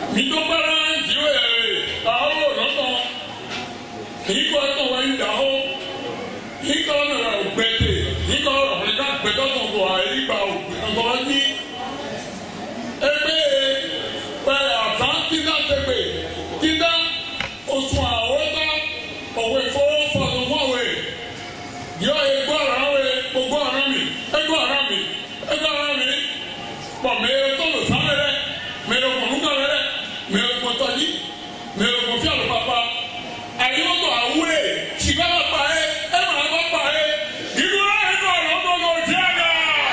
mi tó bára jíwé àwọn ọ̀rọ̀ ìkọ́ ẹ̀kọ́ wẹ̀ ń dà ó ìkọ́ ọ̀nà ògbẹ́tẹ̀ ìkọ́ ọ̀rẹ́ká gbẹ́tọ̀ tó bọ̀ àyíká ọ̀gbọ̀n ní ẹgbẹ́ pẹ̀lú àbá títa tẹ̀gbẹ̀ títa oṣù àwọ̀tá òwe fọwọ́ fọdún fọwọ́ yọ ẹgbẹ́ ọ̀rọ̀ wẹ̀ gbogbo ọ̀rọ̀ mi ẹgbẹ́ ọ̀rọ̀ mi ẹgbẹ́ ọ̀rọ̀ mi pọ̀ mẹ́rin tó lò sámẹ́rẹ́ mẹ́rin kò lùkọ́ rẹ̀ mẹ́rin kò tọ́jú mẹ́rin kò fi àlọ́ pàpà àyíwọ́tò àwúrẹ́ ṣìgbọ́n pa ẹ́ ẹ̀ máa bá pa ẹ́ ìdúró ẹ̀kọ́ ọ̀rọ̀ tó lọ sí àná.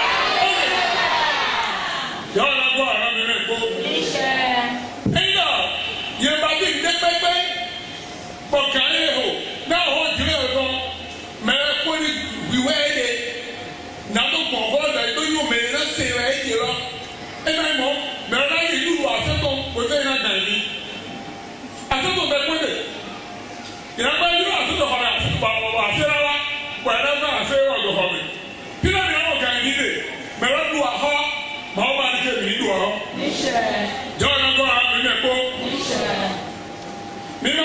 yọ ọ̀rọ̀ gbọ́ ọ̀rọ̀ mi rẹ̀ kó. ẹ̀yà yẹn bá bí ndé pẹ́pẹ́ pọ̀kà ẹ̀ hò náà wọ́n jùlọ ẹ̀kọ́ mẹ́rẹ̀ kó ní wíwẹ́ ẹ̀ dẹ̀ nàdó pọ̀ fọ́ọ̀dà ètò yóò mẹ́rin náà sè é ẹ̀ jẹ́ lọ. ẹ̀ náà mọ̀ mẹ́rin náà yìí lùlù àfẹ́tọ̀ kò sẹ́yìn náà gàn yìí àfẹ́tọ̀ bẹ́ẹ̀ kó dẹ̀ yàrá yóò àtúntò hɔrɛ bàbà àfẹ́rẹ́ wa pẹ̀lú ẹ̀fọ́ àfẹ́rẹ́ ọ̀dọ̀ hɔrɛ kílẹ̀ ní àwọn ọ̀gá yìí dè mẹ̀rẹ̀ lu àhọ́ màá bá ní kéwì nídùú ọ̀họ́. jọ́ ọ̀nà gbọ́ ara mi mẹ́kọ́. nínú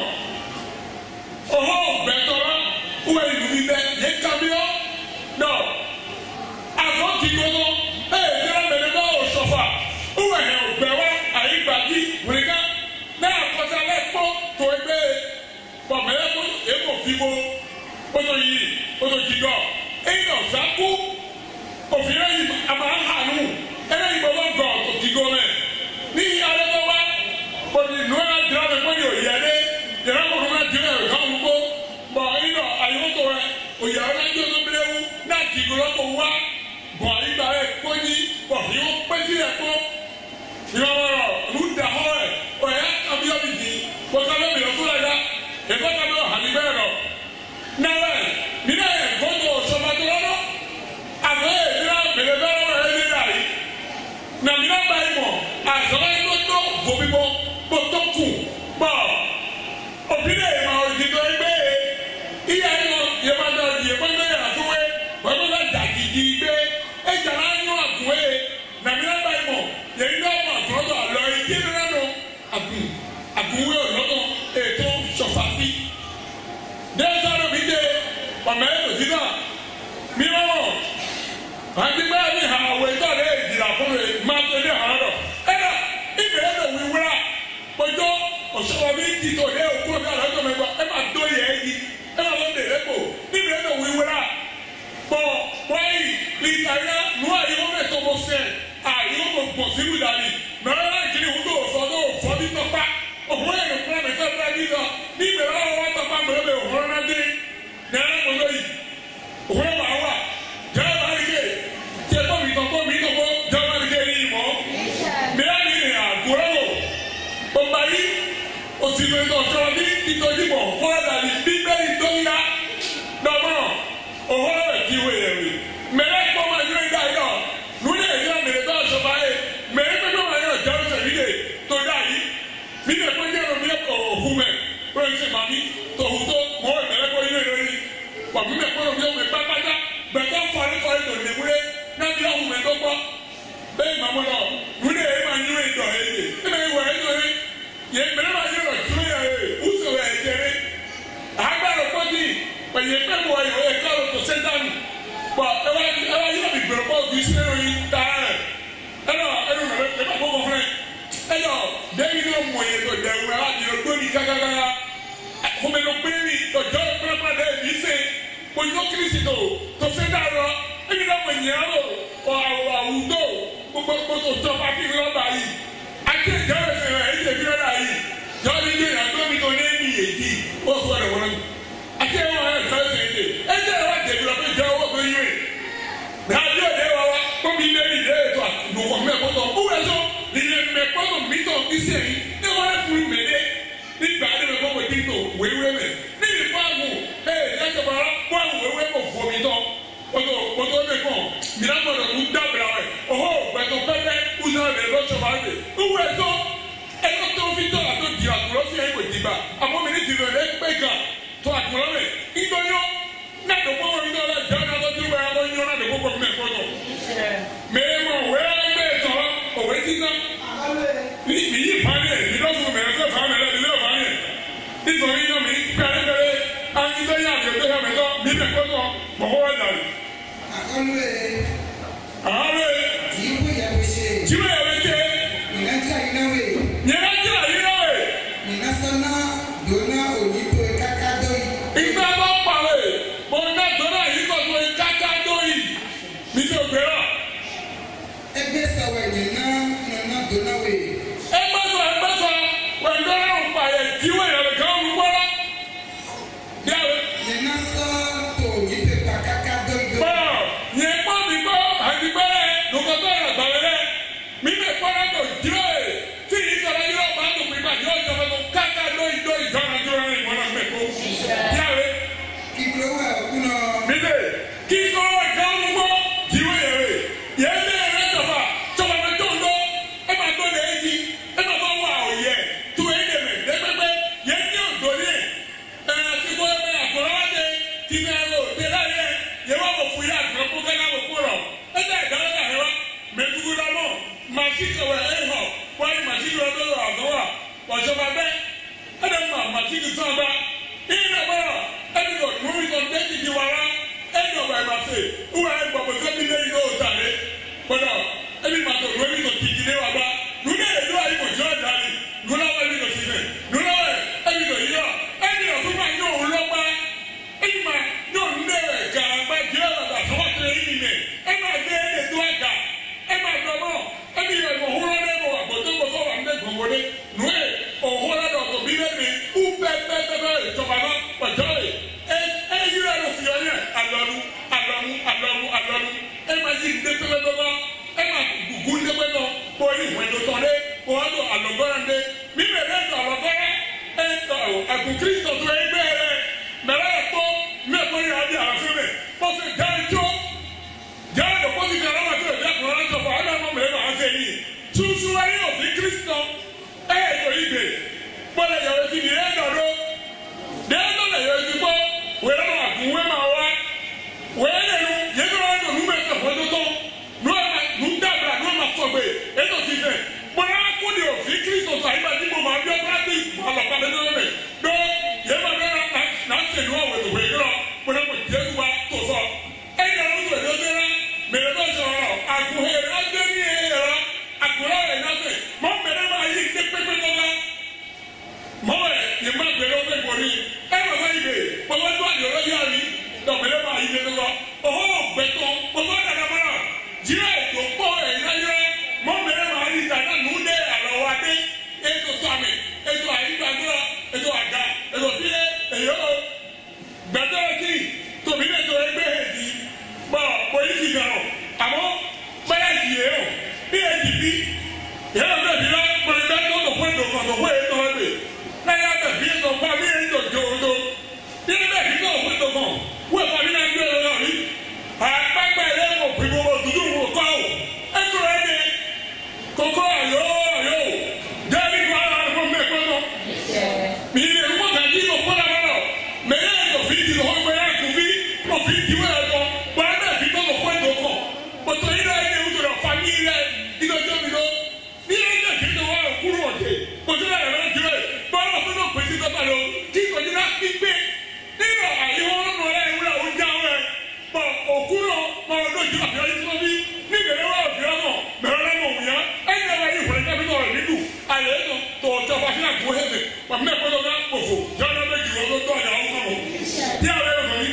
ọ̀họ́ gbẹ̀tọ̀rọ̀ wúwo ìlú mi bẹ́ yẹ kábíọ́ dọ̀ àfọ́ kìkọ́tọ̀ ẹ̀ jẹ́rẹ́ mẹ́lẹ́ bá ò sọ̀fà wúwo ẹ̀ ọ̀gbẹ̀wá àyígbàdì wìrìkà náà kọ́sà lẹ́kọ́ tó ẹgbẹ́ bọ̀mẹ́lẹ́ kó èkó fífó kótó yìí kótó jìgọ́ ẹ̀yin náà sáku òfin ẹ̀yìn àmàhànú ẹ̀yìn bọ̀bọ̀ gọ̀ tó jìgọ́ mẹ́ ní alẹ́kọ̀ wa bọ̀dì nùwẹ́nà dìrọ̀ mẹ́ kọ́ni òyìnbó yẹrẹ kọ́ nùwẹ́nà dìrọ̀ mẹ́ kọ́ nùgbó bọ̀ ẹ̀yin náà àyẹ̀wòtò rẹ̀ òyìnbó náà jẹ́ ọ̀dọ́bìlẹ́wù náà jìgọ́ lọ́kọ̀ wá bọ̀ ìgbà rẹ̀ kọ́ni bọ̀ yóò pẹ́sì rẹ̀ kọ́ ìrọ̀rọ̀ lùdàhọ́ rẹ̀ ọ̀yà kàbíyọ̀bìdì bọ̀kálẹ́bìyọ̀ ìfọ̀tà bẹ́ẹ̀ hàn níbẹ̀ lọ. Nàlẹ́ nínú ẹ̀ gbọ́dọ̀ sọ̀mọ́tò lọ́dọ̀ àbẹ́ ìdílé bèrè bẹ́ẹ̀ lọ́wọ́ ẹ̀ ní ìdáyé. Nàmínà báyìí mọ̀ àzọ́wọ́ yìí tó tó bòbí bọ́ bó tó kù bọ̀. Òbí dẹ̀ ma òjì tó ẹgbẹ́ yẹ. Ìyá yìí lọ yẹ máa dọ̀ yẹ kó ẹgbẹ́ yàrá tó wé wọ́n tó lọ́ọ́ dàgìdì gbé. Ẹ jàrá yín àgùnwé nàmínà báyìí mọ̀ yẹ ní ọmọ àtọ́jọ́ àlọ́ ìdí nínú àgùnwé ọ̀lọ́tọ̀ ètò sọ̀fàfí. Dẹ́sán mi dé ọ̀mẹ́ èlòsí náà mi wọ́n àti bẹ́ẹ̀ ni àwọ̀ ìtọ́lẹ̀ ìdìrà fún mi máa tó ní àwọn ọ̀rọ̀. Ẹ̀dá ìbẹ̀rẹ̀ lè wí wúrà ọjọ́ ọ̀ṣọ́wọ́ mi ti tò ní òkú ọ̀gá àlọ́jọ́ mẹ́gbà ẹ máa dó yẹ ẹ̀yí ẹ máa lọ dèrè kò ìbẹ̀rẹ̀ lè wí wúrà. Bọ̀ wáyé ìtàgé nù àyẹ̀wò mẹ́tọ́ mọ́ sẹ́ àyẹ̀wò mọ̀ gbọ̀n sí wíwáyé mẹ́rẹ́ láì kiri wúdò òfò bí tọ́pá òfò yẹn kúrò mi fẹ́ fẹ́ yí lọ ní ìbẹ̀rẹ̀ àwọn wá tọ́pá mẹ́rẹ́ bẹ̀ òfò náà dé ní ẹ̀rọ mọ́tò yìí òfò yẹn máa wà jẹ́ ẹ̀ máa rí ké tí ẹ̀ tóbi tọ́kọ́ mi tọ́kọ́ jẹ́ ẹ̀ máa rí ké yìí mọ́ mìíràn ní ìrìn àgùrẹ́ wò ọgbà yìí òsìlè ìtọ́jọ́ ní ìtọ́jú bọ̀ fọ́ọ̀dà ní bíbélì tó ń yá dọ́gbọ́n òfò rẹ̀ kí wé yẹn rí mẹ́rẹ́ kọ́ máa yọ ìdá yọ lórí èyí náà mẹ́rẹ́ tó aṣọ báyé mẹ́rẹ́ pé kọ́ máa yọ ìjọba sẹ̀mídé tó dá yìí mi lè kó yẹ́rọ mi kọ̀ òhu mẹ́ wọ́n ń sè màmí tòhù tó mọ́ ìmẹ́rẹ́ kó yẹ́ lórí wàmí mẹ́ kó lómi ọmọ ìpápátá gbẹ̀tọ́ fọrí tó lè wúlé náà bí ọ̀hún mẹ́ tó gbọ́ bẹ́ẹ̀ màmú lọ lórí èyí máa yọ ìdọ̀ èyí ẹ̀ wọ̀ ẹ́ lórí yẹ mẹ́rẹ́ máa yọ ìdọ̀ ẹ̀ jẹ́rẹ́ àgbàdo kọ́tì pẹ̀yẹ pẹ́ wọ ìwé ẹ̀ka ọ̀tọ̀ sẹ́ńtánì bọ̀ ẹ wá yọ ìgbèrò pọ̀ ju ìṣẹ́yìn yìí tààrà rẹ̀ ẹ̀rọ mẹ́rẹ́ ẹ̀ bá gbogbo fún ẹ̀ ẹ̀yọ dẹ́yìn náà mọ̀ yẹ tó dẹ̀ wẹ̀ láti lọ gbóni kákákáká kòmẹ́lò péré ọjọ́ pẹ́rẹ́pẹ́rẹ́ dẹ́ ẹ̀mí sẹ́ pọ̀jọ́ kírísítò tó fẹ́ dàrọ ẹ̀mí náà mọ̀ nyẹ́ ọ̀ àwùjọ gbogbo tó bá fi lọ́ba yìí àti ìjọ ẹ̀sẹ̀ rẹ̀ ẹ̀jẹ̀ bí lọ́ba yìí jọ́ ní ilé ìyàtọ̀ mi tó ní ẹ̀mí yèjì ó sọ ẹ̀ wọ́n àti ẹ̀wọ̀n ẹ̀jọ̀ ẹ̀sẹ̀ ẹ̀jẹ̀ ẹ̀jẹ̀ wà jẹ̀bi lọ́pẹ́ ìjọ owó tó yẹ radio de wa wa kóbi ilé ní ilé ètò àdùnkọ̀ mẹ́kọ́tọ̀ wúwo ẹ̀sọ́ ilé mẹ́kọ́tọ̀ mítọ̀ iṣẹ́ yìí ní wọ́n lè fún mẹ́lẹ́ nígbà tí mẹ́kọ́ wẹ̀ títọ̀ wéwé mẹ́ ní ìfọ̀àgù ẹ̀ẹ́dẹ́gbẹ̀rẹ̀ wọ́n àwọn wéwé kò fọ́ mi tọ́ kótó mẹ́kọ́ mìíràn gbọ́dọ̀ ń dábìlà rẹ̀ ọ̀họ́ gbẹ̀tọ̀ pẹ́pẹ́ kúnyà rẹ̀ lọ́sọ̀ máa dé wúwo ẹ̀sọ́ ẹ̀kọ́ tó fi tọ́ àtó di àkùrọ̀ sí ẹ̀wẹ̀ dìgbà àmọ́ mi ní tìrọ̀ rẹ̀ pẹ́ gà tó àkùrọ̀ rẹ̀ ńgbọ́nyọ́ náà dọ̀kọ́ wọn ní ọ̀la jẹ́ ọ̀nà lọ́jọ́ ìwé àwọn yọ̀ náà dọ̀kọ́ wọn mẹ́kọ́ tọ̀ mẹ́ẹ̀mọ̀ wẹ́ẹ́ gbẹ́ tọ́ òwe títà ní ìyí ìfàdé mi lọ fún mi ẹ̀kọ́ fún mi lẹ́bi lẹ́wọ̀ fún mi nítorí yín mi pẹ́rẹ́pẹ́rẹ́ akíndé yá mi ọdún yá mi tọ́ mi bẹ̀ kọ́ tọ́ bọ̀wọ́ wẹ̀ dàrú. àkọlù ẹ̀ jíwé yàwé ṣe nyẹ́nàjà yìí náà wẹ̀ Ninasana dona oyibo kakado yi. ìgbà bá pàwé mo ná dọ́là yìí kọ́ tó kakado yìí mi tó gbéra. Ẹgbẹ́ sọ̀rọ̀ ẹ̀yìn náà nana dona wẹ̀. ẹgbẹ́ sọ wẹ̀ndọ́là ń pààyè jíwé yàrá kan ń gbọ́dọ̀. yàrá. Ninasọ tó oyibo kakado yi. bọ́ọ̀ yẹn kọ́ mi kọ́ àdìgbẹ́rẹ́ lókòtò àgbàwẹ́rẹ́ mi bẹ̀ kọ́ra tó jíwé tí yìí sọ̀rọ̀ yìí ọ̀pá tó pípa yóò jọba tó kakado yìí tó ìjọba tó rẹ̀ ìmọ̀ràn mẹ́ kó. yàrá. Kíkọ́ wà kúnà. mi bẹ̀ kíkọ́ kan ń gbọ́ jíwé yẹn lé ẹ̀rẹ́ jọba jọba mi tó ń lọ ẹ máa tó lè yí ẹ máa tó wà òye tó ẹ lè mẹ lẹ́gbẹ́gbẹ́ yẹn ní òdòdó yẹn àti kó ẹ bẹ àkùrọ̀ wá dé kí ní ẹ̀rọ òde láyé yẹn wà wò fún yà àkùrọ̀ kó kẹ́lá wò kó rọ̀ ẹ dẹ́ ìdáwọ́ dà yẹn wá mẹtugu lọ́mọ màsí kẹwẹ́ ẹ hàn wáyé màsí kẹwẹ́ tó lọ àgọ́wà ọ̀jọba bẹ́ ẹ dẹ́ mọ màsí kẹwẹ́ bá ìyẹn bọ̀rọ̀ ẹ bí lọ lórí tó dé kìkì wàrà ẹ ní ọ̀bà ẹ̀ máa fè wúwa ẹ gbọ̀gbọ̀ sẹ́mi lẹ́yìn náà ó tàlé gbọ́dọ̀ ẹ bí màtò lórí tó kìkì ní wà bá lórí èdè ayé kò jọ́ ọ̀dàlì lórí àwọn ẹbí lọ sí mẹ́ lórí àwọn ẹbí lọ yíyọ ẹbí lọ fún ma yóò wúlọ pa ẹbí ma yóò nílé rẹ̀ gàràgbà jẹ́ ọ̀dà sọ́wọ́ tẹ ẹbí mẹ́ ẹ máa dé ètò àgà ẹ máa dọ̀mọ́ ẹbí yẹ kò húrọ́ lẹ́nu àgbọ̀dọ́gbọ̀sọ̀ wà ní gbọ̀ngbọ̀dé nùwẹ̀ òhúrọ́ dọ̀tọ̀ bí lẹ́nu ú bẹ́ẹ̀ ìjọba náà ọjọ́ rẹ̀ ẹ yíra lọ fi ọyẹ alọ́nu ẹ máa yí ndépẹ́pẹ́ lọ́wọ́ ẹ máa gùgú ndépẹ́ lọ kó ní ìwẹ̀dọ̀ tán dé kó wá lọ àlọ́gọ́rẹ́ ndé mi bẹ̀rẹ̀ ẹ̀dọ̀ àlọ́gọ́rẹ́ ẹ̀ àgùnkiri tọ̀tọ̀ ẹ̀ gbé rẹ̀ mẹ̀rẹ̀ ẹ̀kọ́ mẹ́kọ́ yà á di àlàfẹ́ mẹ́ pọ́sẹ̀ jáde-jó jáde pọ́sẹ̀ jáde ọmọ àti ẹ̀dẹ́ àkùnrin ọ̀rọ̀ jọ̀fọ̀ ọ̀dọ̀ ọmọ mẹ́rẹ̀ máa fẹ́ yìí túnṣu ayé òfin kírísítọ̀ ẹ̀ ẹ̀dọ̀ ìgbè gbọ́dọ̀ yọ̀rọ̀ sí ni ẹ̀ dọ̀dọ̀ dẹ́ẹ́dọ̀ lẹ̀ yọ̀rọ̀ sí gbọ́ wẹ́rẹ́ máa gùn wẹ́ máa wá wẹ́rẹ́ nu yẹ́dọ̀ wá dọ̀ nù mẹ́sẹ̀ fọ́dọ̀ tó nù dàbà nù ma sọ̀gbẹ̀ ẹ̀dọ̀ sí fẹ́ gbọ́dọ̀ akó de òfin kírísítọ̀ tó àyíká tí mo máa bí ọkọ̀ àti àlọ́pàá lẹ́nu rẹ̀ dọ́ yẹ́ máa bẹ́ẹ̀ náà sẹ̀nu ọ̀wẹ̀ tó wẹ̀ yọ̀rọ̀ gbọ́dọ̀ kò jẹ́ wá tó sọ ẹ̀yà ló tó ẹ̀dọ́ sẹ́ra mẹ̀rẹ̀ bá sọ̀rọ̀ àgùnhẹ̀ ẹ̀rọ ní ẹ̀rọ àgùnhẹ̀ ẹ̀ náà sẹ̀ mọ́ mẹ̀rẹ̀ máa yí ní pépé lọ́la mọ́ ẹ̀ yìí má gbẹ̀rẹ̀ ọ̀gbẹ̀ gbọ̀rí ẹ̀ máa bá yìí bẹ̀ pọ̀lọ́ tó àdìọ́ lọ́yà rí dọ̀mẹ̀rẹ̀ máa yí ní lọ́la ọ̀họ́ gbẹ̀tọ̀ pọ̀lọ́ dàdàmọ́ra jíra ètò pọ̀ ẹ̀yáyá mọ́ mẹ̀rẹ̀ máa yí dàdà nù dé àlọ́wádé ètò tàmì ètò àyígbàgbọ́ ètò àga ètò fílẹ̀ èyọ́ gbẹ̀tọ̀ kí tòmí ètò ẹgbẹ́ èdè bọ̀ polisi gàrọ̀ àmọ́ báyà yìí ẹ̀ ọ́ bí èdè bí yẹ́n bẹ̀ bí wá pẹ̀lú bẹ́ẹ̀ tó lọ́pọ̀ ìdòkàn tó wẹ̀ ètò ẹgbẹ́ láyà bẹ̀ bí ètò pa bí ètò jòjò bí bẹ̀ bí tó lọ́pọ̀ ìdòkàn wọ́n fà mí náà gbé lọ rí àgbàgbà ẹ̀ wọ̀ pé gbogbo dúdú wò kọ́ ọ̀ ẹ̀tọ́ ẹ̀ ní kókó àyò jẹ́rìí kó ara rẹ̀ mẹ́kọ́ lọ mi ilé ìwọ́n kà jí lọ kó dára lọ mẹ́yà ẹ̀ lọ́fi ti lọ́wọ́ gbẹ́yà kù bí òfin ìdíwọ́ ẹ̀ lọ wọ́n á bẹ̀ fi tó lọ́pọ̀ ìdòkàn pọ̀tọ́ yìí náà ẹ̀ ń sọ̀rọ̀ fami rẹ̀ ìdọ̀jọ́ mi lọ ní ẹ̀ ń jẹ́ tó wà kúrò ọ̀dẹ̀ pọ̀tọ́ yà lọ́wọ́ jù ẹ̀ bọ́lá fún náà pèsè tó bá lọ kí ìkọ̀jú náà pípé nínú àyẹ̀wò ọ̀nà ẹ̀ wúlò oúnjẹ àwọn ẹ̀ bọ̀ òkúrò mọ̀ ọdún ìjọba fi ọdún tó bí níbẹ̀rẹ̀ wà òfin ọmọ mẹ̀rẹ̀ lọ́mọ òwúyá ẹ̀yìn ẹ̀wà yìí ìwòrán kábí náà rẹ̀ nídù àyẹ̀ ẹ̀tọ́ tó ọjọ́ bá fún àgbo hẹ́mẹ̀ pàmò ẹ̀kọ́jọ́ ká òfò jọ́nà méjì wọ́n tó àjà ọ̀hún kọ̀ bí àwọn ẹ̀rọ mi.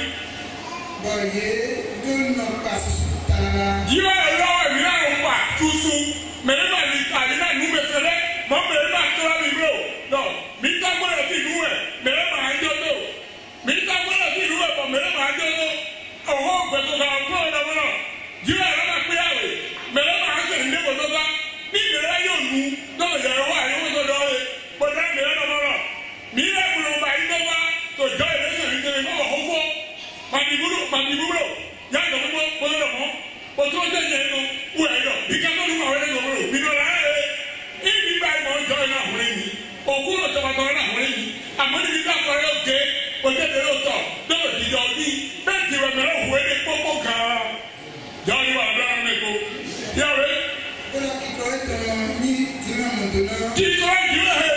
Bọ̀yé dúnà pàṣípàrà. Yíyá ẹ̀rọ ẹ̀mí náà ń pa tuntun mẹ̀rẹ̀ máa ní àyínà nù mẹ̀fẹ̀rẹ̀ mọ̀ mẹ̀rẹ̀ máa tọ́ra mi bro lọ mi ta gbọ́dọ̀ sí ìlú ẹ̀ mẹ̀rẹ̀ máa ń jọ́ tó mi ta gbọ́dọ̀ sí ìlú ẹ̀ bọ̀ mẹ̀rẹ̀ máa ń jọ́ tó ọ̀hún ọ̀gbẹ̀tọ̀ kà ọ̀gbọ́n ọ̀dọ̀ mọ́ yíyá ẹ̀rọ máa pé àwẹ̀ mẹ̀rẹ̀ máa ń sẹ̀yìn dé bọ̀dọ̀ bá ní mẹ̀rẹ̀ yóò lu lọ́wọ́ yẹ̀rọ wà ní wọ́n tọ́jọ́ rẹ̀ bọ̀dọ̀ mẹ̀rẹ̀ lọ́mọ́rọ̀ mi yẹ kúrò bá yín lọ́wọ́ tó jọ ìrẹsẹ̀ mi tẹ̀lé mọ́ ọ̀hún fọ́ pàtìbúrò yá ìjọba gbọ́dọ̀ mọ́ òtún ọjọ́ ìjẹ́ inú wù ẹ̀ lọ ìka tó dùn àwọn ẹlẹ́gbẹ̀ẹ́ wọ́n rò mí lọ́la ẹ̀ ìbí bá ìmọ̀ ọjọ́ ẹ̀ náà wọ́n yìí òkú ló tọ́ bàtọ́ ẹ̀ náà wọ́n yìí àmọ́ níbi ká fọ́ ẹ̀ òkè òjò ìdèrè òtọ̀ lọ́wọ́ ìdíjọ́ ní bẹ́ẹ̀ ti rẹ̀ mẹ́rẹ̀ òwò ẹ̀ kókó kan jáde wà lọ́wọ́ mẹ́kọ. yàrá Bọ́lá kíkọ́ ẹ̀tọ́ ní tìǹbù náà. kíkọ́ ìdílé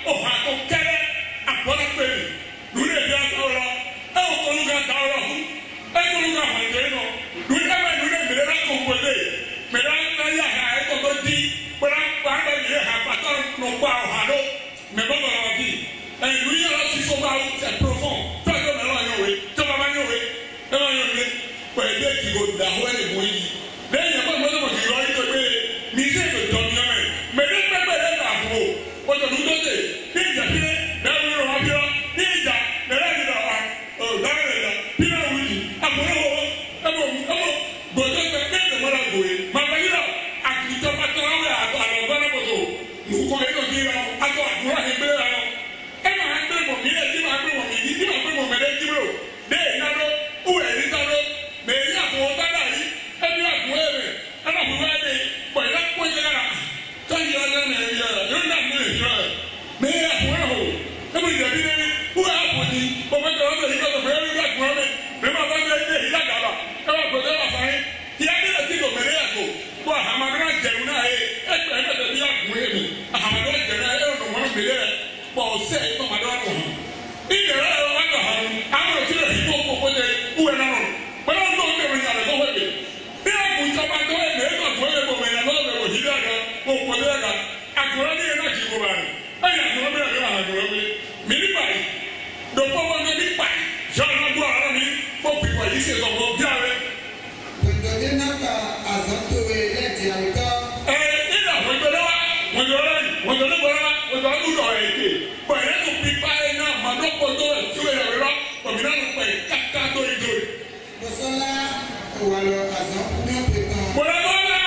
ọ̀hà tó kẹ́rẹ́ àgbọ̀dọ̀ pé lórí èdè àtàwọn ẹ̀ ò kọ́ lóga àtàwọn fún ẹ̀ kọ́ lóga àfàjẹ́ náà lórí ẹ̀ bá lórí mẹ́rẹ́ náà kò wọlé mẹ́rẹ́ náà yà hà ẹ̀ kọ́ tó di kpọ́nà kpàgbẹ́ yìí hà pàtó nùgbà ọ̀hà ló mẹ́bọ́ bọ̀rọ̀ wà bí ẹ̀ lórí yàrá ti fọ́ bá ẹ̀ profond tó ẹ̀ tó mẹ́rẹ́ wà yọ̀ wé tó bá bá yọ̀ wé ẹ̀ wà yọ̀ wé pẹ̀lú ìdìbò dàwọ́ ẹ̀ wọ̀ yìí lẹ́yìn ẹ̀kọ́ ìmọ̀tò mọ̀ kìlọ̀ yìí tó gbé mi ṣe ètò ìtọ́jú ọmọ ẹ̀ mẹ́rin pẹ́pẹ́ ẹ̀ bá fò ọjọ́ tó dé ní ìjà pílẹ̀ lẹ́yìn ìrọ̀ wá bíọ́ ní ìjà lẹ́yìn ìrọ̀ wá ọ̀gáwé rẹ̀ pílẹ̀ wùdí àbúrò ẹ̀bọ̀ gbòdó fẹ́ kéde mọ́ra gbòye màmá yìí lọ àkìtọ́ pàtó àwọn àtọ̀ àlọ́ gbọ́dọ̀ bọ̀tò nùkọ́ yìí lọ́dún yìí lọ àtọ̀ àdúrà yìí gbé lọ ẹ̀ máa gbé mọ̀ mí ẹ̀ tí máa gbé mọ̀ mí yìí tí máa gbé mọ̀ mẹ́lẹ́ tí bro dé ìnáwó wúwo ẹ̀rí sáró mẹ́rin àfọwọ́ dáná yìí ẹ̀mí àfọwọ́ ẹ̀rẹ̀ ẹ̀rọ àfọwọ́ ẹ̀rẹ̀ pọ̀ ẹ̀rọ pọ̀ ẹ̀rẹ̀ tọ́jú ọ̀dọ́ mẹ́rin yẹn yóò dà mí lè yọ ẹ̀ mẹ́rin àfọwọ́ ẹ̀hó ẹ̀mí ìjẹ̀bi ní wúwo àfọ̀ ni ọmọdé ọ̀dọ́ yìí kọ́tọ̀ fẹ́ẹ́ rí àfọwọ́ mẹ́ mẹ́rin àfọwọ́ ẹ̀rẹ̀ yìí dàgbà ẹ̀wọ̀n àgbọ̀dọ̀ wà fáyín ìyá nílẹ̀ tí kò mẹ́rin àgbo bọ́ àhàmàdúrà jẹ̀rù náà yẹ ẹgbẹ́ ẹgbẹ́ bí àgùn yẹn mi àhàmàdúrà jẹ̀rù náà ẹ̀rọ nù wọ́n mẹ́lẹ̀ rẹ̀ pọ̀ ọ̀sẹ̀ ìtọ́màdúrà nù hàn ìdẹ̀rẹ̀ ẹ̀rọ wà nù hàn àwọn òṣèlú yìí kó kókó jẹ wúwẹ̀ náà nù pẹ̀lú ọ̀dọ́ ọ̀dọ́ ìrìn àlẹ́ kọ́wé mi bí àgùntàbà tó ẹ̀ mẹ́rin náà tó ẹ̀ bọ̀ mẹ́rin náà lọ́wọ́ òjì dàgbà òkú dàgbà àgùrọ̀ ní ẹ̀ náà kì í bọ̀ báyìí ẹ̀yìn àgùrọ̀ mi àgbẹ̀ àgùrọ̀ mi mi ní báyìí dòpọ̀ wọn ní bí báyìí yọ̀ọ́ náà gbọ́ ara mi fọ́ pípa yìí ṣe sọ̀rọ̀ bí ààrẹ. Òjòdè náà ka àzọ́tòwé lẹ́ẹ̀dì àwùjọ. Ìdá wọ́jọ́lẹ́ bọ̀rọ̀ wọ́jọ́lẹ́ ẹ̀ ké pẹ̀lẹ́ tó pípa ẹ̀ náà màdọ́pọ̀ tó ẹ̀ tó ẹ̀ rẹ̀ lọ òmìnira ló pẹ̀ káká tó ìjọ. Bọ́sọ́lá òwàlọ̀ àzọ́ ní òpè tán. Bọ̀dọ̀bọ̀lá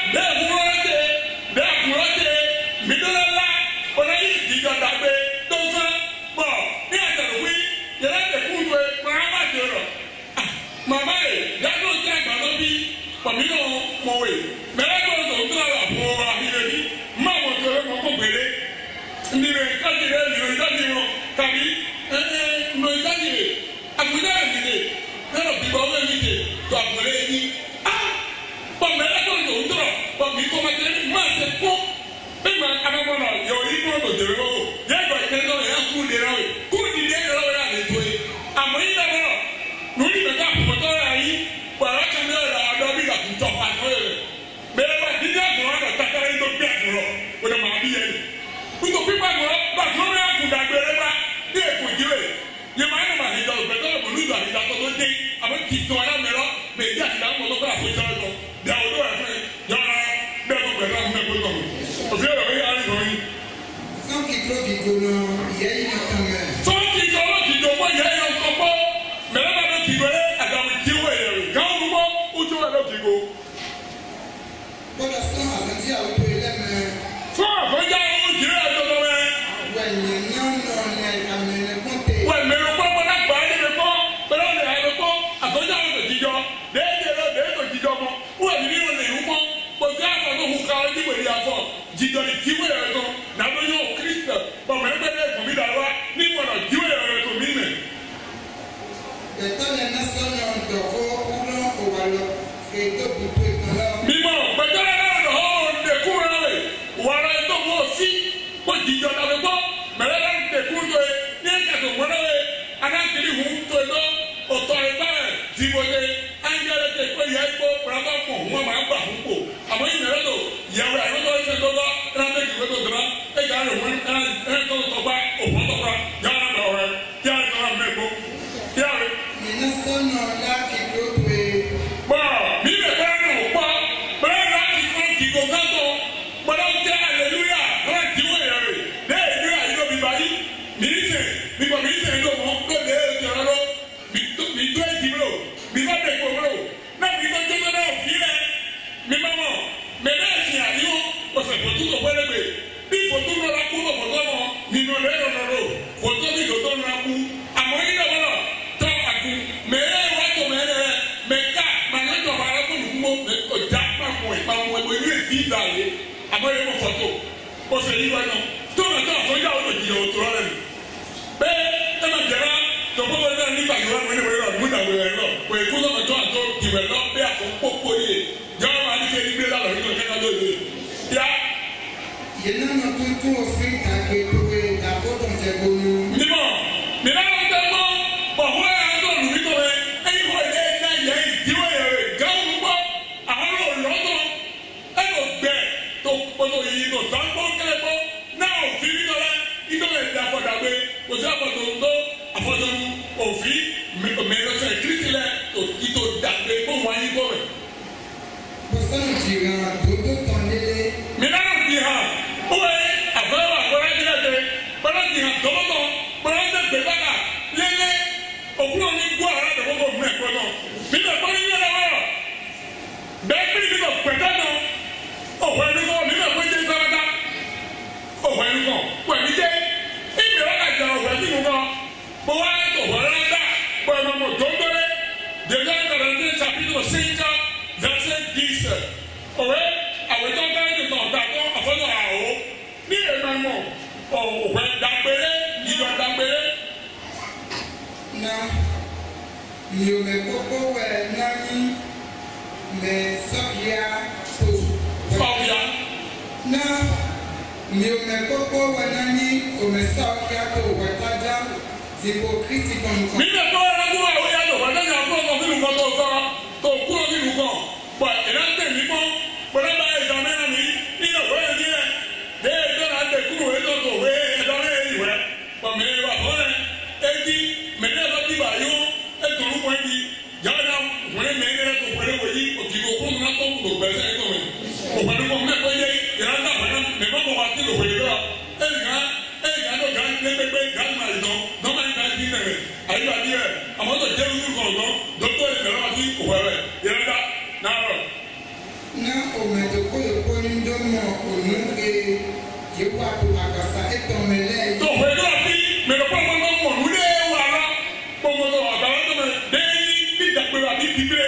dẹ́kúrọ́dé mídọ́lá ọ̀nà yìí ìdíjọ́ dàgbé tó sán bọ̀ ní àtẹ̀wé yẹlẹ́ tẹ̀kúndé pàápàá rọ̀. Màmá yìí dáná ó jẹ́ àgbàdo bí pàmílò mọ̀wé mẹ́lẹ́kọ̀ọ́ tó ń tọ́ àpò àhìrẹ́bí máa wọ̀ tó ẹ̀ mọ́kọ́ gbélé. Nìrè kájìlẹ̀ nìrè kájìlẹ̀ tàbí nìrè kájìlẹ̀ àgùdá ìdílé nínú bíbọ̀ ọ̀gbẹ́ mi dé tó àgbẹ̀lẹ̀ yìí. Mẹ́lẹ́kọ̀ọ́ tó ń tọ̀ pàmí kọ́ máa tẹ̀lé máa ṣe kọ́. Bẹ́ẹ̀ni adágbọ́n náà yọ ìlú ọ̀dọ̀ tẹ̀lé lọ́wọ́ yẹ ẹ̀gbọ́n ìkẹ́lẹ́ náà yẹ kú lè ráwé kú dìde ẹ̀rọ yà lè tó yẹ. Àmọ́ yìí dàgbọ́ náà lórí ìgbẹ́ká àpòpọ̀tọ́ rẹ̀ yìí wàrà kan ní ọ̀rọ̀ àdó bí àtúntọ̀ pàtó yẹ. Bẹ́ẹ̀ bá dídí àgùrọ̀ àgbà takara yìí tó gbé àgùrọ̀ o lè máa bí yẹn. Kútó pípa àgùrọ̀ bàtúrọ̀ rẹ̀ àkùdà gbẹrẹ bá ní èkó ìdílé. Yẹ máa ń nà àhìjà òbẹ̀tọ̀ lè mọ̀lú ìgbà àhìjà tó tó dé àmọ́ kì í tó ọ̀yà mẹ́rọ bèjì àhìjà ń mọ̀tò kọ́ àfojá ọ̀tọ̀ dàwọ̀dọ̀ ẹ̀fẹ̀ yọ̀ọ̀rọ̀ bẹ́ẹ̀ kó pẹ̀lú àwọn ẹ̀kọ́ tọ̀ òfin ọ̀rọ̀ yẹn á rí lọ yín. Sọ́ọ̀kì tó kìkò náà ìyá yìí náà tán mẹ́. Sọ́ọ̀kì tó kìkò wọ́n yẹ ẹ̀yọ kọ́kọ́ mẹ́lẹ́ bá bẹ́ kìkò yẹ àdàwìn tí wọ́n yẹ rẹ̀ gáwọn gbogbo ojú wa lọ kìkò. Gbọ́dọ̀ sún àgbẹ̀jì àwùjọ ilé mẹ́. Fún àfọ́jà owó jìrì àjọyọ̀ mẹ́. Wẹ̀nyẹ̀ náà nà ní àmì ẹ̀kọ́tẹ̀. Wẹ̀mẹ̀rẹ̀ kọ́ mọ́ná gbà á níbi kọ́ pẹ̀lú ọ̀nà àyè kọ́ àfọ́jà owó tòjijọ́ déédéé lọ déédéé tòjijọ́ mọ́ wọ́n mi nínú lè rúmọ́ gbogbo àfọ̀tò hù ká ọdún ìwé àfọ̀ jìjọ́ ni jíwé rẹ̀ tó nàbó yóò kírísítọ̀ bọ̀mọ̀ ẹgbẹ́ bẹ́ẹ̀ kò mí dàrú wa ní ìwọ̀nà jíwé rẹ̀ tó mí mẹ́. Bẹ̀tọ́ lẹ násọ̀nà dọ̀kọ́ kúrò òwàlọ̀ ètò bùtù ìtọ́lá. Mímọ́ gbẹ̀tọ́ lẹ náà lọ́ ọ̀dẹ̀kùn rẹ̀ wẹ̀ wàrà ètò wọ́ sí kó jìjọ́ dàbí gbọ́ mẹ́rẹ́ náà dẹ̀kùn tó yẹ ní ẹ̀kẹ́tò mọ́nà yẹ anákiri hu tó yẹ lọ ọ̀tọ̀ ẹ̀gbá ẹ̀ dìbòdè ángẹ́lẹ́ tẹ̀ pé yẹ kó pẹ̀lú pọ̀ wọ́n máa gbà fún pò àmọ́ yìí mẹ́rẹ́ lò yẹ̀wò ẹ̀ lọ́tọ̀ ẹ̀sẹ̀ lọ́tọ̀ ẹ̀rẹ́ ìwé tó dọ̀rọ̀ ẹ̀gá rẹ̀ wọ́n ẹ̀ tó tọ̀gbà òfin tọ̀gbà yàrá lọ rẹ̀ yàrá lọ mẹ́kọ yàrá. Nínú sọ́nà láti gbógbé. Bọ́ mi lè bẹ́ẹ̀ nù pọ̀ bẹ́ẹ̀ láti kọ́ kìkò gángan gbọ́dọ̀ jẹ́ aleluya náà jíwò yẹn rẹ̀ lẹ́yìn ní àyílò mi báyìí mi ń sè mi kò mi ń sè ń lò mọ́ lóde ètò ọ̀rọ̀ mi tó èjì mi lò mi bá dé kò mi lò náà mi tó tó náà fi rẹ̀ mi má mọ̀ mẹ́lẹ́ ẹ̀sìn àyíwò ọ̀sẹ̀ fòtú tó fẹ́rẹ́ gbé bí fòtú lọ́la kú lọ fòtú ọmọ nínú lẹ́yìn ọ̀nà fòtú mi lò tó lọ́la kú àmọ́ yín náà wọ́n tọ́ àkú mẹ́lẹ́ wá tó mẹ́lẹ́ rẹ̀ mẹ́ká màlẹ́tọ̀ wà lọ́kùn nùgbò ọjà pàpọ̀ ìpamọ́ ẹgbẹ́ yóò ti dà yé àmọ́ yẹn mo fọ́tò ọ̀sẹ̀ yìí wáyé náà tó nà tó àfọ́jà ó lò jìyà òtò rẹ̀ mi bẹ́ẹ̀ ẹ má jẹ́ra tọ́gbọ́n wọn náà nígbà yìí wọ́n wọlé wọlé múdà wọlé lọ pé kó lọ́mọ tó àtọ́ ìwẹ̀ lọ bí àkókò yìí jọ́wọ́ máa ní kéde gbé lálọ́ nínú kẹ́kẹ́ lóde yá. Yẹn náà tuntun òfin àgbẹ̀ tó wé ta òsì àfọ̀dọ̀dọ̀ àfọ̀dọ̀dọ̀ òfin mẹ́lọ́sẹ̀ kírísìlẹ̀ ìtò dàgbé kó wọ́n ayé bọ̀ rẹ̀. Bọ̀sán jìnnà dòdò tán lélẹ̀. Mìíràn ti hàn ó wẹ̀ àfẹ́wà kọ́lájìlẹ̀ bọ́lá ti hàn tọ́lọ́tọ̀ bọ́lá ń tẹ̀gbẹ́ bàtà lélẹ̀ òkúrò ní gbọ́ ara àdàkọ́kọ́ mú ẹ̀kọ́ náà nínú ẹ̀kọ́ yín yẹn lọ́wọ́ bẹ́ẹ̀ kí ni pẹ̀tẹ́ náà ọ̀pọ̀ ẹni kọ́ nínú ẹ̀kọ́ jẹ́ sábàtà ọ̀pọ̀ ẹni kọ́ pẹ̀lú jẹ́ ìgbéra kàjà ọ̀pọ̀ ẹni kọ́ bó wá ọ̀pọ̀ ẹni dá bó ẹni mọ̀ tó ń gbẹ́rẹ́ déjà kàdàndé chapitre 5 verset 10 òwe àwùjọ bẹ́ẹ̀ ni tọ̀ dàgbọ́ àfọ́nà àwọ̀ ní èèmọ̀ mọ̀ ọ̀pọ̀ dàgbére ìjọ dàgbére. Na mi ò mẹ kókó wẹ̀ nání mẹ sọ́bìà tó. Sọ́bìà. Na mi ò mẹ kókó wẹ̀ nání o mẹ sọ́bìà tó wẹ̀ tájà tìbò kìtì kọ̀ọ̀kan. Mi nà tó ẹ̀rọ tó àwọn ìyá lò wọ́n lẹ́yìn àbúrò kan nínú kan tó sọ tó kúrò nínú kan pọ̀ ìlànà tẹ̀mí mọ́ pẹ̀lú bá ìdá mẹ́rin mi nínú ìwé ẹ̀dí ẹ̀ dé ẹ̀dọ́ náà tẹ̀ kúrò ètò tó wé ẹ̀dọ́ náà èyí wẹ̀ pọ̀ mi wà fún ẹ̀ ẹ̀dí mẹ́rin ẹ̀dọ́ ti bà yó ẹ̀dọ́ ló pọ̀ ẹ̀dí yàrá wọ́n mẹ́rin ẹ̀dọ́ tó pẹ̀lú wòye òkè òkú nínú tó kúrò gbẹ̀sẹ̀ ẹ̀dọ́ mi òpèlú kọ́ mẹ́kọ́ yẹ ìrántà pẹ̀lú mẹ́kọ́ kọ́ wa ti lò wòye lọ ẹ̀yìn ló gan lẹ́gbẹ̀gbẹ̀ gan máa yìí dán dán máa ń gan dín nẹ̀rẹ̀ àyíká díẹ̀ àmọ́ tó jẹ́ lóṣù kan lọ dókítà ìbẹ̀rẹ̀ wá sí òwúrẹ̀ ìrántà náà rọ̀. Na omedoko yoko ni ndomo onu ke yewu ato agasa eto mele. tó o fẹ́ dọ́ọ̀ sí mẹ́lẹ́kọ́ ọmọdé mọ̀ lóde wà lọ gbogbo àgbàlá tó mẹ́ déyìí ní ìdàgbére àbí bíbélé.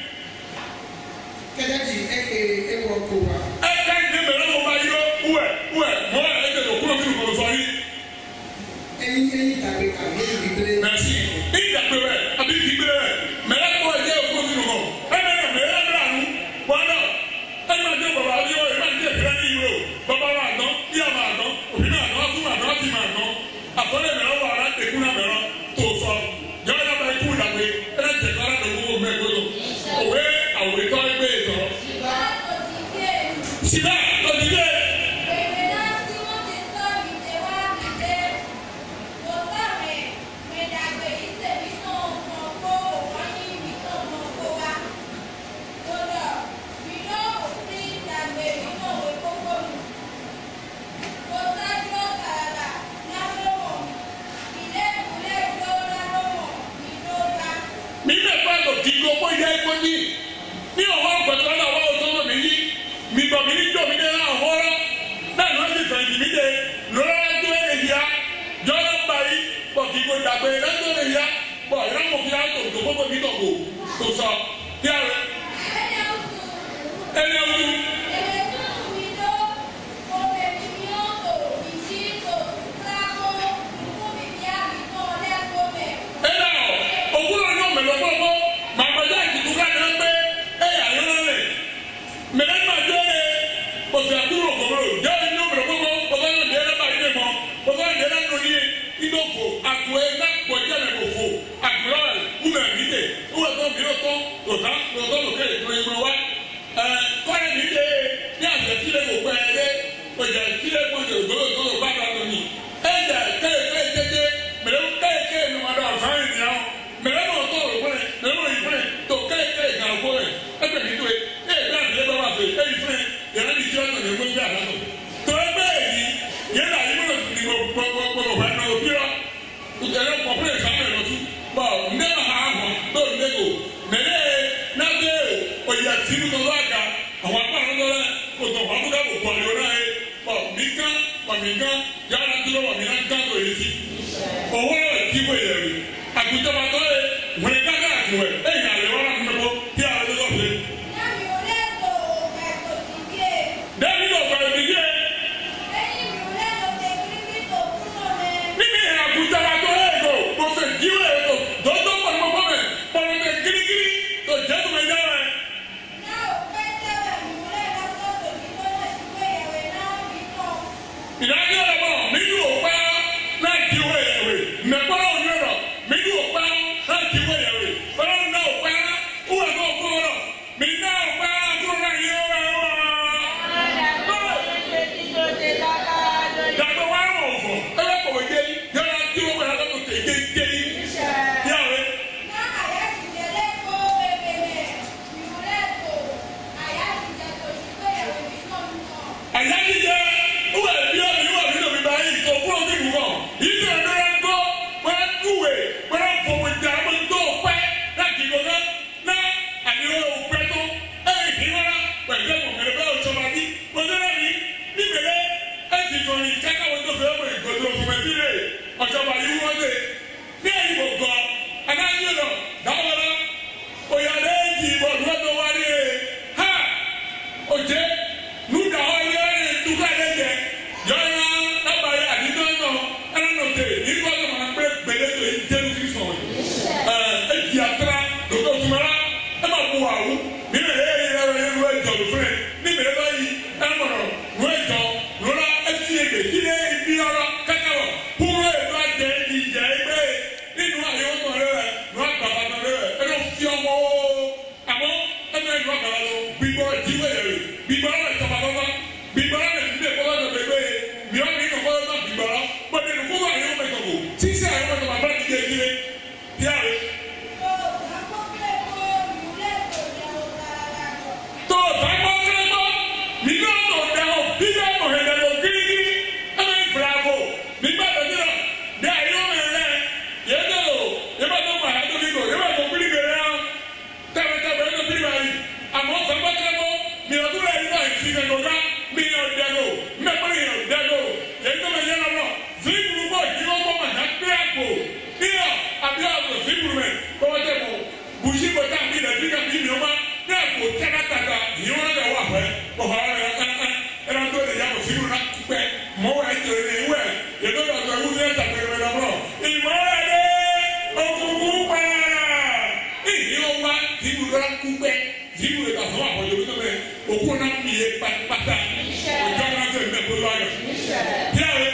Kẹ́lẹ́ di eke ewu ọkọ wa. ẹ ká ìdí mẹ́lẹ́ wọn bá yọ wẹ̀ mọ́ ẹ̀ tẹ̀lé òkúrò fún ìkọlù sọ́rí. Ẹyin tàbí àbí bíbélé. Mẹ́sì ní ìdàgbére àbí bíbélé mẹ́lẹ́ kọ́ ẹ̀ jẹ́ òkúrò fún ìkọlù ẹ̀ mẹ́lẹ́ bẹ̀rẹ̀ àánú wọn náà ẹ̀ máa jẹ́ bàbá yọ ẹ̀ máa jẹ́ ìfẹ́ ní ìwé o bàbá wa àná yíyá máa ná òbí máa ná fún àná ti máa ná àkọlé mẹ́lẹ́ wà á ẹ̀kú náà mẹ́lẹ́ tó sọ yọ̀ọ́ yà bá ikú ìdàgbé ẹ̀ jẹ̀ kára dọ̀wọ́ mẹ́gbẹ́lò òwe àwòrán ẹgbẹ́ ìtọ́. Sìgá lọ́dìdé. Mi bẹ bá lọ dìgbò kó yẹ ẹgbẹ́ ní ọwọ́ ọgbẹ̀tọ́ náà wọ́n tó lọ mí yí mi bọ̀ mí ní jọ mi dé náà wọ́rọ́ náà ló ti fẹ̀yìntì mi dé lọ́rọ́ ẹjọ́ ẹ̀ yá jọ́nà báyìí bọ̀ dìgbò dàgbé ẹjọ́ ẹ̀ yá bọ̀ ìrámọ̀ fi hàn tó gbogbo mi tó kò tó sọ bí a rẹ. ẹni ọdún. yìí kẹ́kẹ́ wọn tó fẹ́ wọ́n ìgbòdo òfurufú rẹ̀ ọ̀jọ̀ba yìí wọ́n dé ní ìbò gbọ́ anáyé lọ dáwọ́lá òyàlẹ́ èjì ìbò lọ́dọ̀ wá ní ha òjé nùdà ọ̀yẹ́ rẹ̀ dúkà lẹ́jẹ̀ yọ̀ọ́yà lábàáyé àdídọ́ náà ẹ̀rọ náà tẹ̀ nígbà tó máa gbé gbẹ̀lẹ́dọ̀ yìí jẹ́nu kí sọ̀rọ̀ èjì àtàrà lọ́dọ̀ òtúmọ̀lá ẹ̀ máa kó àwù nínú ẹ̀yẹ́ ẹ̀rọ yẹn lọ́ ẹ̀jọ̀ lọ́fẹ̀ẹ́ níbẹ̀rẹ̀ báyìí ẹ̀ mọ̀rọ̀ lọ́ ẹ̀jọ̀ lọ́la ẹ̀sì ẹ̀gbẹ̀ sílé ibi ọ̀rọ̀ kẹ́kẹ́ kúrò ètò àjẹ́ ìjà ẹgbẹ́ nínú àyẹ̀wò rẹ̀ lọ́ àgbàlagbà rẹ̀ ẹ̀ lọ́ fi ọmọ o àmọ́ ẹ̀mẹ́ ìlú àgbàlagbà lọ gbígbọ́ ìdíwẹ̀ rẹ̀ gbígbọ́ rẹ̀ tọ̀bàbàbà gbígbọ́ rẹ̀ nílé kọ́lá lọ́gbẹ̀gbẹ̀ mìíràn ní ìkọ̀kọ́ náà gbígbọ́ rẹ̀ pọ̀lẹ́ ní kúrò àyẹ̀wò mẹ́tọ̀kọ̀ sísẹ́ àyẹ̀wò mẹ́tọ̀kọ̀ ti dé sílé díàrẹ̀. tó dágbọ́ kẹ́kọ́ nígbà tó dáwọ́ bí bẹ́ẹ̀ mọ̀ ẹ̀ lẹ́yọ̀ gírígírí ẹ̀ máa ń fura bò nígbà tó dé lọ dé àyẹ̀wò mẹ́rẹ̀ yẹ dé o yẹ bá tó mọ̀ àyẹ̀wò nígbò yẹ bá tó gbírí gẹ̀rẹ́ náà tẹ̀wẹ̀tẹ̀wẹ̀ ẹ̀ tó gbírí báyìí àmọ́ sọ́gbà kẹ́kọ́ mìíràn tó rẹ̀ nígbà ìfi kẹ́kọ̀ọ́ká mìíràn dẹ́gò mẹ́kọ́ mìíràn dẹ́gò yẹ tó mẹ̀ yẹn lọ fíìmù bọ̀ yí wọ́n bọ̀ mà ná gbé àpò níyà àbí àpò fíìmù mẹ́ kọ́wọ́ tẹ̀ kọ́ bùsí bọ̀ tá àbí nàìjíríà kà bí mìíràn má ní àpò tẹ́kátàkà yìí wọ́n lọ wà fẹ́ ọ̀họ́ ẹ̀rọ tó lè yàgò fíìmù náà pẹ́ mọ́wọ́ ẹ̀ tẹ̀lé ní ìwẹ̀ yẹ tó yàgò ẹ̀wù ní ẹ̀ta pẹ̀lẹ́ lọ́wọ́ ìmọ̀lẹ́ òkùnkùn pa ìyẹn wá fíìmù lọ́la kú pẹ́ fíìmù lè fún àpọ̀jọ́ wípé mẹ́ òkú náà mi yé pátápátá ọjọ́ náà tó ìmẹ̀ gbogbo ayọ̀ díẹ̀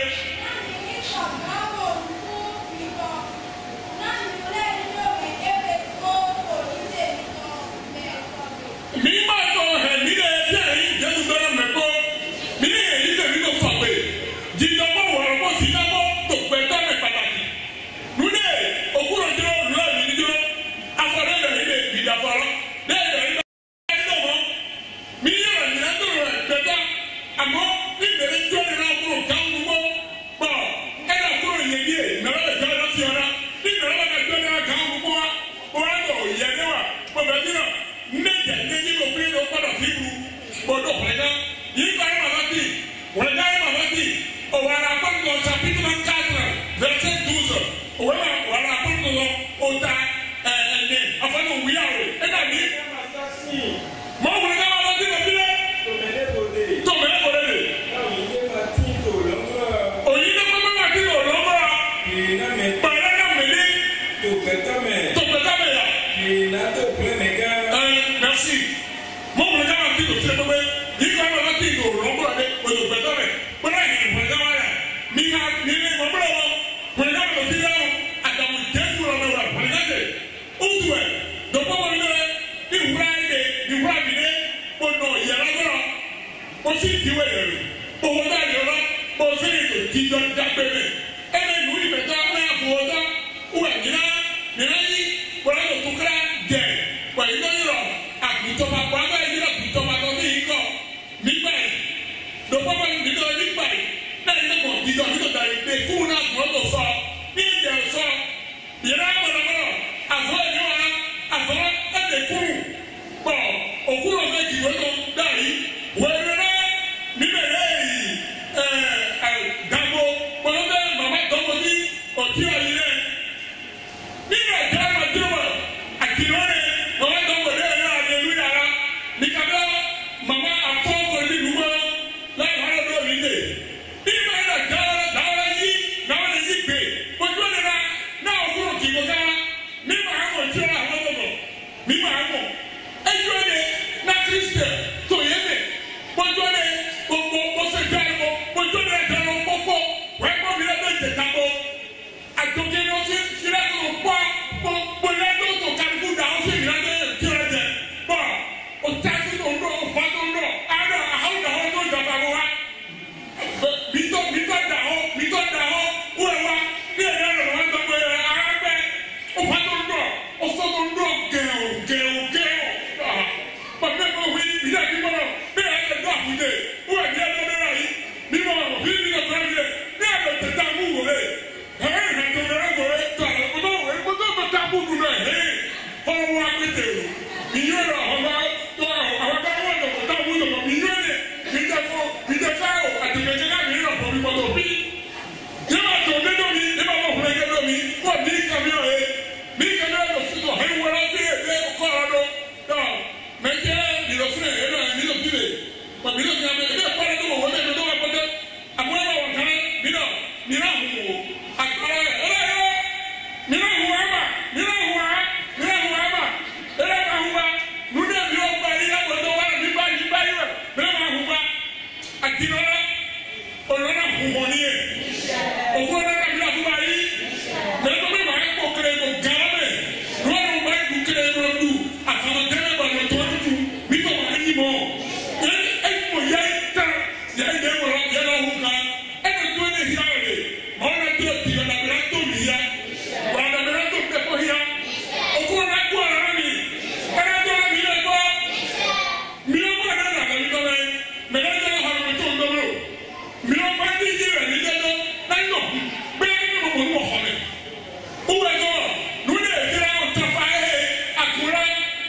mi máa tọ̀ ẹ̀ mi lè ṣe èyí jẹ́nu dọ́rọ̀ mẹ́kọ́ mi ní èyí tẹ̀mí tó fà pé jíjọpọ̀ wọ̀rọ̀ bó sì dábọ̀ tó pẹ́ tọ́lẹ̀ pàtàkì lúdẹ̀ òkúrò jọrọ lọ́ọ̀ mi ní jọrọ afọlẹ́ rẹ̀ ilé ìdàpọ̀rọ̀ lẹ́yìn rẹ̀ ẹ̀dọ̀ mọ́ mi yọ̀rọ̀ ìyá tó rẹ̀ gbẹ̀dá àmọ́ níbẹ̀rẹ̀ jọ́ ni náà kúrò káwọn gbọ́ pọ̀ ẹ̀dá kúrò yẹn díẹ̀ mẹ́rẹ̀ ìjọ lọ sí ọ̀rá níbẹ̀rẹ̀ bá jọ́ ni náà káwọn gbọ́ wa wọ́n á lọ yẹ níwà pọ̀fẹ́tìrọ̀ nẹ́jẹ̀ nẹ́jẹ̀ ló pé ló gbọ́dọ̀ fi bu gbọ́dọ̀ pẹ̀lẹ́ yìí ká ẹ̀ màmá bì wọ́n ẹ̀ ẹ̀ màmá bì òwàrà àpọ̀tò chapitre 4 verset 12 òwàrà àpọ̀tò ọ̀tá ẹ̀ẹ́dẹ̀ àfọ̀nù wíyàwó ẹ̀ dàbí mọ̀ wọ́n ẹ̀ máa bì lọ́bílẹ̀ tòmẹ́lẹ́ kò lè òyìn ní kọ́kọ́ máa ti lò lọ́mọ́ pẹ̀lẹ́ náà mẹ́lẹ́ tòpẹ̀tàmẹ̀ yà. Merci. Mon regard a dit au ciel, il va me dire au nombre de pédales. Voilà, il est vraiment là. Mika, Nile, mon bravo. Regarde le film, à ta bouteille pour le voir. Regardez. Où tu es? Donc, on va dire, il va venir. Oh non, il y a la gloire. Aussi, tu es là. Au regard de là, aussi, tu dois t'appeler. Et les louis, maintenant, là, pour autant, où est-ce voilà le tout clair, bien. Voilà, il y a àkùtọ̀mà pàápàá yìí lọ àkùtọ̀mà tó ní ikọ̀ nígbà yìí lọ́pọ̀pọ̀ nígbà nígbà yìí náà yìí lọ́pọ̀ dídọ̀ nígbà yìí pé kúrú náà kúrò tó sọ ní ìjẹ́ sọ yìrá mọ̀nàmọ́nà àfọ ìyọ́wà àfọ ẹ̀dẹ̀ kúrú pọ̀ òkúrò méjì wọ́nà dáyìí wẹ̀rẹ̀ rẹ̀ níbẹ̀rẹ̀ yìí dàgbò pọ̀lọ́dẹ̀ màmá tọ́kọ ní ọ̀tí àyè rẹ̀ nígbà tí a máa dúró àkìlọ́ rẹ̀ màmá tọ́kọ rẹ̀ nikabla mama afọwọ ni nugbọ láì wà lọ́dọ̀ mi lè bí báyìí la dáwọlá yí gbé ojú ọ̀nà náà òkúrò kì í kọjá mìíràn wò àgbàrá rẹ̀ ọlọ́yọ́ mìíràn wò ẹ̀bà mìíràn wò á mìíràn wò ẹ̀bà ẹ̀rẹ́bà wò wá nùdé mi ò gba yíyá gbọdọ̀ wá ní báyìí báyìí rẹ̀ mìíràn wò wá àdìrọ́lá olóńgbà wò wọ́n ní yẹ òfò náà mi àti wá yí mìíràn mi máa ń kó kéré kó gàrà mẹ́ lọ́wọ́ bá yẹ kó kéré kó dù àtàwọn tẹ́lẹ̀ bá lọ tó dù mí tó wà ní mọ́ ẹ̀kọ́ yẹ tẹ̀ yẹ yẹ wọ̀rọ̀ yẹ lọ́wọ́ kan ẹ̀kọ́ tó ní ìyá rẹ̀ mọ́ ọ́nà tó ti yọ dàbẹ̀rẹ̀ tó mi yá wà dàbẹ̀rẹ̀ tó tẹ̀ kó yá òfò náà kó ọ̀rọ̀ mi ẹ̀rẹ́ tó mi yẹ kọ́ mi ò kọ́ ẹ̀rẹ́ nàkà mi tọ́lẹ̀ mẹ̀rẹ́ tó hàn mi tó ń dọ́gbọ̀ mi ò bá ní ìdí rẹ̀ ní dẹ́dọ́ láyé nọ bẹ́ẹ̀ ní mo mọ̀ ní wọ̀ hàn mi wúwẹ̀ tó lóde ìdíra ọ̀tọ̀ fà ẹ̀ àkùrẹ́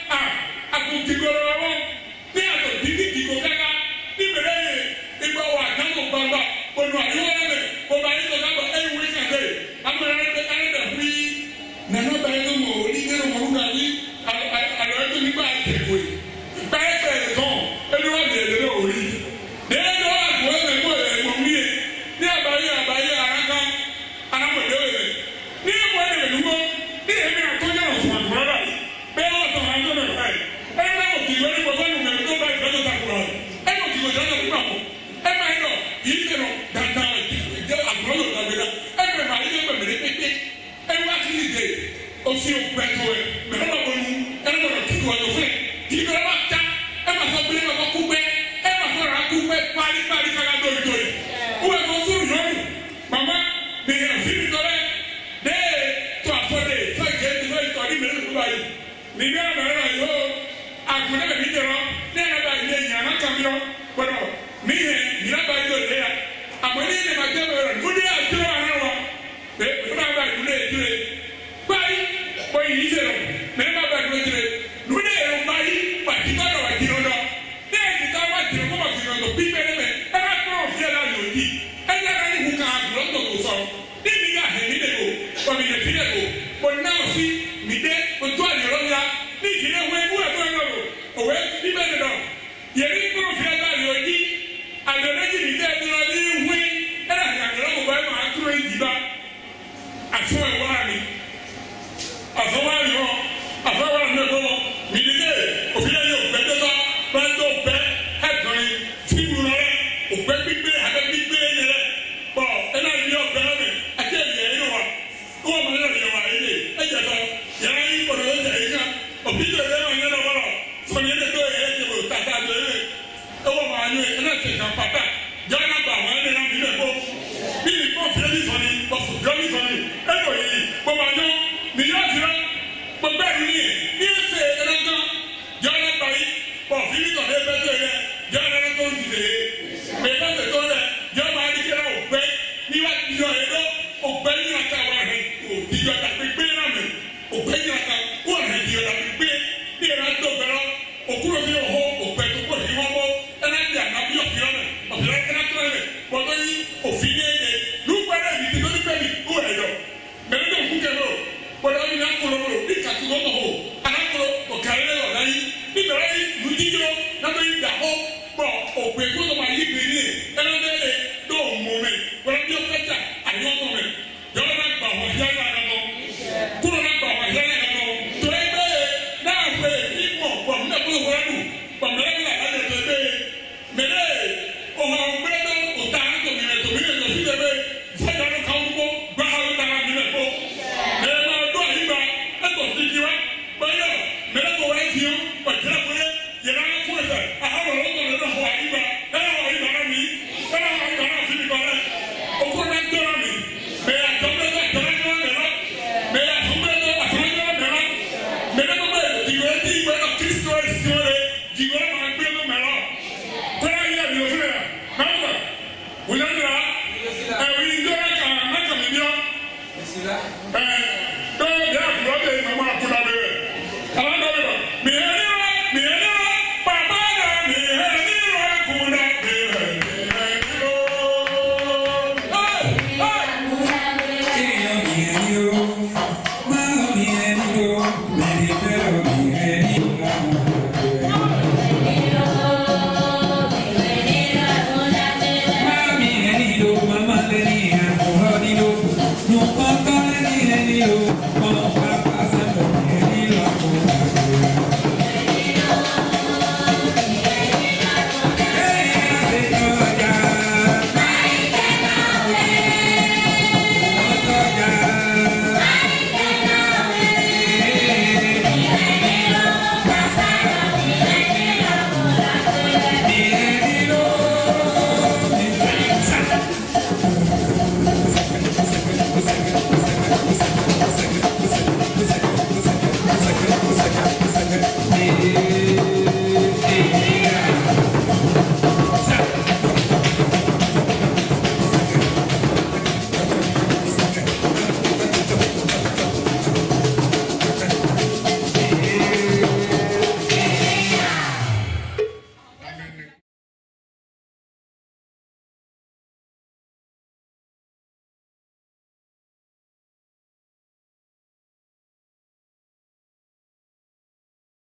àkùtìgọ̀rọ̀ wọn ní àtọ̀ dídí dìgbò kẹ́kẹ́ ní bẹ̀rẹ̀ yẹ ìgbà wà dáná gbangba onu àyẹ̀wò rẹ̀ ọba yìí tó dábọ̀ ẹ̀ wúri kàdé amúnà ẹ̀ hui nana báyìí tó mọ̀ òní nínú mọ̀ nígbà yìí àlọ́ ẹ̀ tó nígbà àtẹ̀kùn báyìí bẹ̀rẹ̀ tán ẹni wà bẹ̀rẹ̀ lé òní dèédé wà gbọ́ ẹ̀ kó ẹ̀ mọ̀ mí yẹ ní àbáyé àràká anamọ̀dé wẹ̀ ní ẹ̀kọ́ ẹ̀ lè dùgbọ́ ní ẹ̀mí àtọ́jà ọ̀sán àgbọ̀rọ̀ báyìí bẹ́ẹ̀ wọ́n sọ̀rọ̀ àjọ náà báyìí ẹ̀ náà wò kìí wọlé wọ́n fẹ́ẹ́ nù tó báyìí fẹ́ẹ́ tó ta kúrọ̀ ẹ̀ náà kìí wọ́n jọ́ nígbà kọ́ ẹ̀ máa ń lọ yìí tẹ̀ lọ dandan jẹ́ àgbọ̀rọ̀ lọ dàgbéra ẹ̀ bẹ̀rẹ̀ máa yẹ bẹ̀rẹ̀ pépé ẹ̀ wá kí ni dé òfin ògbẹ́tọ̀ ẹ̀ bẹ̀rẹ̀ bá wọnú ẹ̀ lọ́dọ̀ kí wọ́n lọ fẹ́ kí ni wọ́n bá ta ẹ̀ máa sọ bílẹ̀ bá kú pẹ́ ẹ̀ máa sọ ra kú pẹ́ parí kára dóri dóri wọ́n ẹ̀ kọ́ sórí yọ̀rù màmá nìyẹn òfin mi tọ́lẹ̀ dé tó àfọ́dé fẹ́ gẹ̀ẹ́dì fẹ́ ìtọ́ni mẹ́rin kú báyìí nìyẹn àbẹ̀rẹ̀ rẹ̀ yóò àgùnlẹ̀ bẹ̀ mí jẹ̀rọ ní ẹ̀rọ bá ilé yàrá kàmíọ́ gbọdọ̀ mí yẹn yìnyín bá yóò lé ya àmọ́ ní ẹ̀rọ bá jẹ́ bẹ̀rẹ̀ lóde àjọyọ̀ àná wa bẹ́ẹ̀ bá bá ìdúró èdúró báyìí bóyá yìí sẹ̀rọ̀ mẹ́rin bá bá ìdúró èdúró lóde ẹ̀rọ báyìí wà tí kọ́ wà jìnnà lọ ní ẹ̀jì tá wà jìnnà kó wà jìnnà lọ bí bẹ́ẹ̀ bẹ́ẹ̀ ẹ̀ bá tó ọ̀fíà la yóò di ẹ̀ yà ká yìí ká àgùrọ̀ tó tó sọ ní mi yà hẹ̀ mí dẹ̀ o ọ̀mì yẹ̀ fi dẹ̀ o náà fi mi dé o tó àyẹ̀rọ̀ ya ní ìdílé wo ewu ẹ̀ tó ẹ̀ lọ́rọ̀ òwe bí bẹ́ẹ̀ dẹ̀ yẹ̀rí ní kúrò fìyà bá yóò di àgbẹ̀rẹ̀jì mi dẹ̀ tó lọ ní ìwé ẹ̀ nà àgbẹ̀rẹ̀ kò bá ẹ̀ máa tó ẹ̀ jì bá àfọ ẹ̀wọ́ àmì àfọwáyọ àfọwáyọ ẹ̀kọ́ mìdílé òfin ẹ̀yẹ òpẹ́ tẹ́tọ́ bẹ́ẹ̀ tó pẹ́ ẹ̀kọ́rin fíìmù rẹ̀ òpẹ́ gbígbé abẹ́ gbígbé yẹn rẹ̀ bọ̀ ẹ̀ náà yẹ ọ̀pẹ́ rẹ̀ àti ẹ̀yẹ yẹn wà wọ́n mọ̀ ẹ̀ yẹ wà yẹ ẹ̀yẹ tọ́ yàrá yìí kọ̀dọ̀ ẹ̀ yẹ ká òfin tó yẹ wọn yẹn lọ wọ́rọ̀ sọ̀rọ̀ yẹn tó yẹ ẹ̀yẹ wò tàtà lórí ẹ̀wọ̀ máa yọ ẹ̀ náà tẹ̀ ká pàtà jọ́nà gbà wọ́n ẹ̀ náà nílẹ̀ kó bí ìkọ́ fìlẹ́lì sọ̀ni ọ̀fùdọ́lì sọ̀ni ẹ̀kọ́ yìí gbogbo àjọ nìyá àtìrá gbogbo ẹ̀rù ní ẹsẹ̀ ẹ̀rọ̀gán jọ́nà báyìí ọ̀fìlì sọ̀ni ẹ̀fẹ́ tó yẹ jọ́nà ẹ̀rọ̀ tó ń dìde mẹ́fẹ́ tó tó rẹ̀ jọ́nà àdìgẹ́rẹ́ ògbẹ́ níwájú ẹ̀rọ ògbẹ́ ní àtàwọn rẹ̀ òdìjọ́ tàbí gbé